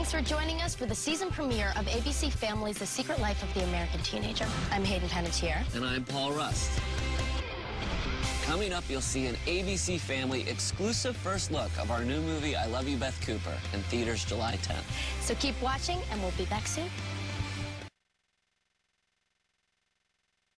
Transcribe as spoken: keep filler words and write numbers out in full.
Thanks for joining us for the season premiere of A B C Family's The Secret Life of the American Teenager. I'm Hayden Panettiere. And I'm Paul Rust. Coming up, you'll see an A B C Family exclusive first look of our new movie, I Love You, Beth Cooper, in theaters July tenth. So keep watching, and we'll be back soon.